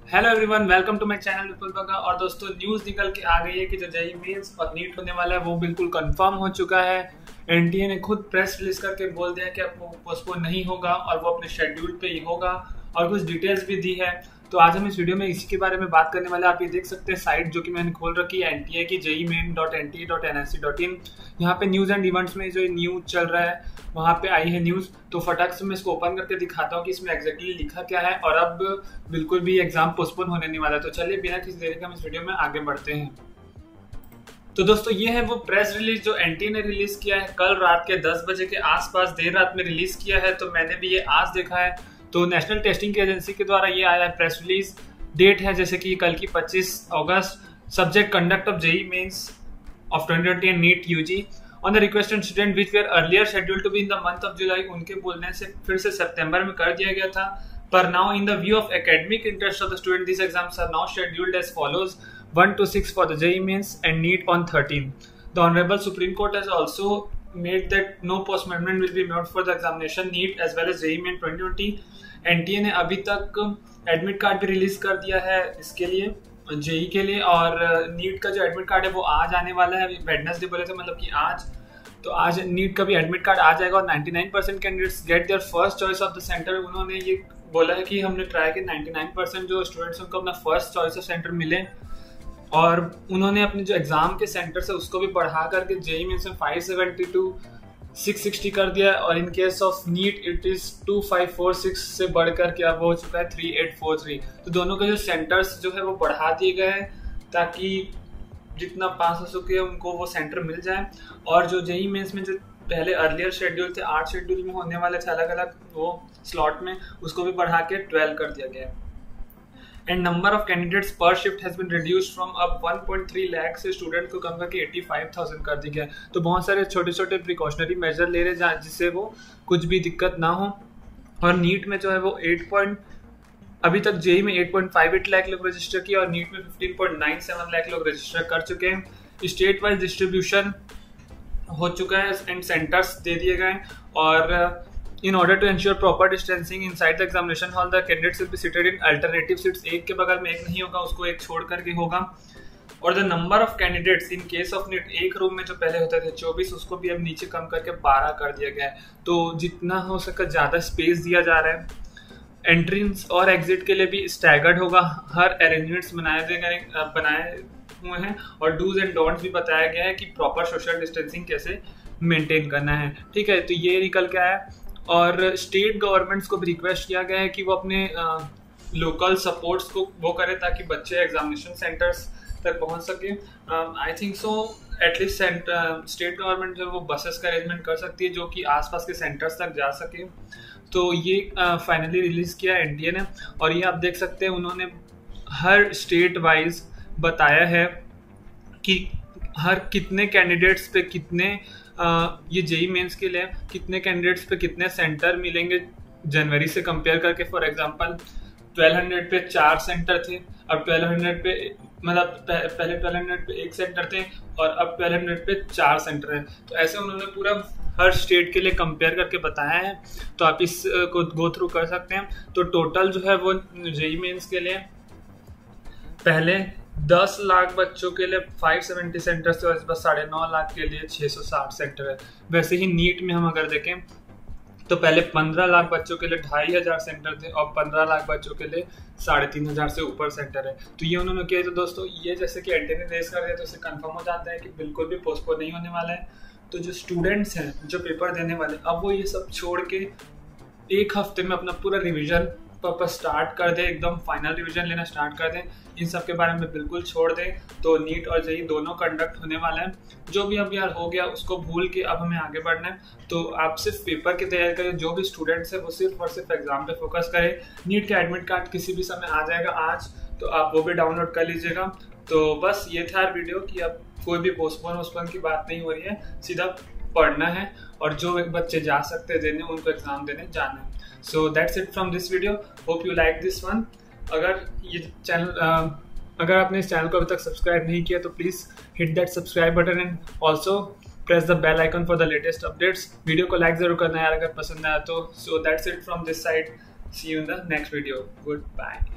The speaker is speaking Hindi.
Hello everyone, welcome to my channel Vipul Baga. और दोस्तों, न्यूज़ निकल के आ गई है कि जो जेईई मेंस और नीट होने वाला है वो बिल्कुल कंफर्म हो चुका है। एनटीए ने खुद प्रेस रिलीज करके बोल दिया कि अब वो पोस्टपोन नहीं होगा और वो अपने शेड्यूल पे ही होगा, और कुछ डिटेल्स भी दी है। तो आज हम इस वीडियो में इसी के बारे में बात करने वाले हैं। आप ये देख सकते हैं साइट जो कि मैंने खोल रखी है एनटीए की, jeimain.nta.nrc.in। यहाँ पे न्यूज़ एंड इवेंट्स में जो न्यूज़ चल रहा है वहाँ पे आई है न्यूज़। तो फटाक से मैं इसको ओपन करके दिखाता हूँ कि इसमें एग्जैक्टली लिखा क्या है, और अब बिल्कुल भी एग्जाम पोस्टपोन होने नहीं वाला। तो चलिए बिना किसी देरी के हम इस वीडियो में आगे बढ़ते हैं। तो दोस्तों, ये है वो प्रेस रिलीज जो एनटीए ने रिलीज किया है कल रात के 10 बजे के आसपास, देर रात में रिलीज किया है। तो मैंने भी ये आज देखा है। तो नेशनल टेस्टिंग एजेंसी के द्वारा ये आया है प्रेस रिलीज। डेट है जैसे कि कल की 25 अगस्त। Subject conduct of JEE mains of 2020 and NEET UG on the requested student which were earlier scheduled to be in the month of July. उनके बोलने से फिर से सितंबर में कर दिया गया था। पर now in the view of academic interest of the student this exams are now scheduled as follows 1 to 6 for the JEE Mains and NEET on 13. The Honorable Supreme Court has also made that no postponement will be made for the examination NEET as well as JEE Main 2020. NTA ने अभी तक एडमिट कार्ड भी रिलीज कर दिया है इसके लिए, जेई के लिए। और नीट का जो एडमिट कार्ड है वो आज आने वाला है। वेडनेसडे बोले थे, मतलब कि आज। तो आज नीट का भी एडमिट कार्ड आ जाएगा और 99% candidates get their first choice of the centre. उन्होंने ये बोला है कि हमने ट्राई किया 99% जो स्टूडेंट्स उनको अपना फर्स्ट चॉइस ऑफ सेंटर मिले, और उन्होंने अपने जो एग्जाम के सेंटर से उसको भी बढ़ा करके जेईई मेंस में 570 to 660 कर दिया। और in case of NEET it is 2546 से बढ़कर के अब हो चुका है 3843। तो दोनों के जो सेंटर्स जो है वो बढ़ा दिए गए हैं ताकि जितना पास हो सके उनको वो सेंटर मिल जाए। और जो जेईई मेंस में जो पहले अर्लियर शेड्यूल थे, 8 शेड्यूल में होने वाले थे अलग अलग वो स्लॉट में, उसको भी बढ़ा के 12 कर दिया गया है। And number of candidates per shift has been reduced from अब 1.3 लाख से स्टूडेंट को कम करके 85,000 कर दिया गया। तो बहुत सारे छोटे छोटे प्रिकॉशनरी मेजर ले रहे हैं जिससे वो कुछ भी दिक्कत ना हो। और नीट में जो है वो अभी तक जेई में 8.58 लाख लोग रजिस्टर किए और नीट में 15.97 लाख लोग रजिस्टर कर चुके हैं। स्टेट वाइज डिस्ट्रीब्यूशन हो चुका है एंड सेंटर्स दे दिए गए। और in order to ensure proper distancing inside the examination hall, the candidates will be seated in alternative seats। एक के बगल में एक नहीं होगा, उसको एक छोड़ करके होगा। और the number of candidates in case of NEET, एक रूम में जो पहले होते थे 24, उसको भी अब नीचे कम करके 12 कर दिया गया है। तो जितना हो सके ज़्यादा स्पेस दिया जा रहा है। एंट्रेंस और एग्जिट के लिए भी स्टैगर्ड होगा। हर अरेंजमेंट्स बनाए हुए हैं और डूज एंड डोंट्स भी बताया गया है कि प्रॉपर सोशल डिस्टेंसिंग कैसे मेंटेन करना है। ठीक है, तो ये निकल के आया। और स्टेट गवर्नमेंट्स को भी रिक्वेस्ट किया गया है कि वो अपने लोकल सपोर्ट्स को वो करें ताकि बच्चे एग्जामिनेशन सेंटर्स तक पहुंच सके। I think so at least state government जो वो बसेस का अरेंजमेंट कर सकती है जो कि आसपास के सेंटर्स तक जा सके। तो ये फाइनली रिलीज किया एनटीए ने। और ये आप देख सकते हैं उन्होंने हर स्टेट वाइज बताया है कि हर कितने कैंडिडेट्स पे कितने ये जेईई मेंस के लिए कितने कैंडिडेट्स पे कितने सेंटर मिलेंगे जनवरी से कंपेयर करके। फॉर एग्जांपल 1200 पे 4 सेंटर थे, अब 1200 पे मतलब पहले 1200 पे 1 सेंटर थे और अब 1200 पे 4 सेंटर है। तो ऐसे उन्होंने पूरा हर स्टेट के लिए कंपेयर करके बताया है। तो आप इस को गो थ्रू कर सकते हैं। तो टोटल जो है वो जेईई मेंस के लिए पहले 10 लाख बच्चों के लिए 570 सेंटर थे और इस बस 9.5 लाख के लिए 660 सेंटर है। वैसे ही नीट में हम अगर देखें तो पहले 15 लाख बच्चों के लिए 2500 सेंटर थे और 15 लाख बच्चों के लिए 3500 से ऊपर सेंटर है। तो ये उन्होंने किया। तो दोस्तों, ये जैसे कि एनटीए ने रेस कर दिया तो इससे कंफर्म हो जाता है कि बिल्कुल भी पोस्टपोन नहीं होने वाला है। तो जो स्टूडेंट्स हैं जो पेपर देने वाले, अब वो ये सब छोड़ के एक हफ्ते में अपना पूरा रिविजन स्टार्ट कर दे, एकदम फाइनल रिवीजन लेना स्टार्ट कर दें। इन सब के बारे में बिल्कुल छोड़ दें। तो नीट और जेईई दोनों कंडक्ट होने वाला है। जो भी अब यार हो गया उसको भूल के अब हमें आगे बढ़ना है। तो आप सिर्फ पेपर की तैयारी करें। जो भी स्टूडेंट्स है वो सिर्फ और सिर्फ एग्जाम पे फोकस करें। नीट का एडमिट कार्ड किसी भी समय आ जाएगा आज, तो आप वो भी डाउनलोड कर लीजिएगा। तो बस ये था वीडियो कि अब कोई भी पोस्टपोन की बात नहीं हो रही है, सीधा पढ़ना है। और जो बच्चे जा सकते हैं देने, उनको एग्जाम देने जाना है। So that's it from this video. Hope you like this one. अगर आपने इस चैनल को अभी तक सब्सक्राइब नहीं किया तो please hit that subscribe button and also press the bell icon for the latest updates. Video को लाइक जरूर करना यार अगर पसंद आया तो। So that's it from this side. See you in the next video. Goodbye.